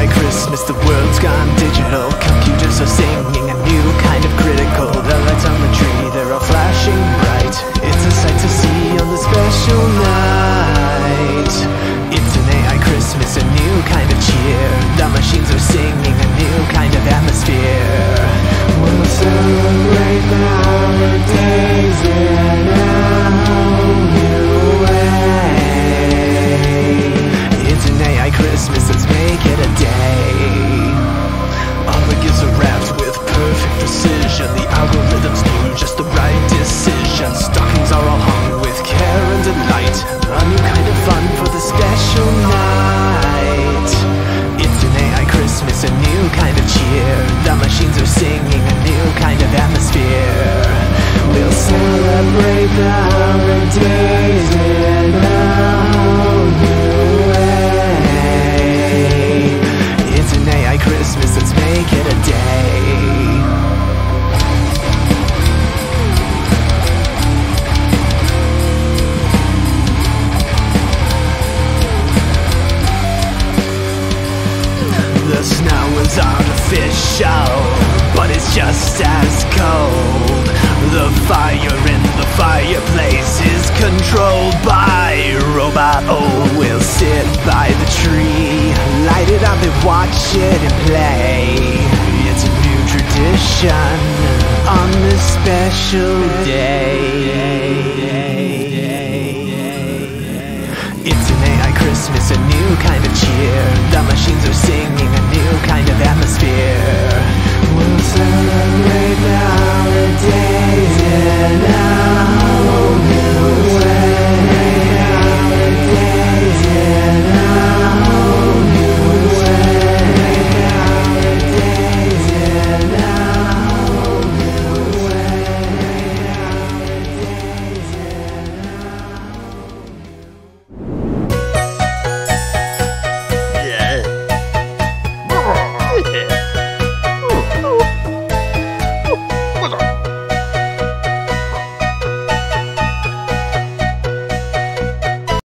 AI Christmas, the world's gone digital. Computers are singing a new kind of critical. The lights on the tree, they're all flashing bright. It's a sight to see on the special night. It's an AI Christmas, a new kind of cheer. The machines are singing a new kind of atmosphere. We'll celebrate the holidays in a whole new way. It's an AI Christmas, let's make it a day. All the gifts are wrapped with perfect precision. The algorithms do just the right decision. Stockings are all hung with care and delight. A new kind of fun for the special night. It's an AI Christmas, a new kind of cheer. The machines are singing a new kind of atmosphere. We'll celebrate the holidays in a whole new way. It's an AI Christmas, let's make it a day. The snow is artificial, but it's just as cold. The fire in the fireplace is controlled by robot. Oh, we'll sit by the tree, light it up and watch it and play. It's a new tradition on this special day.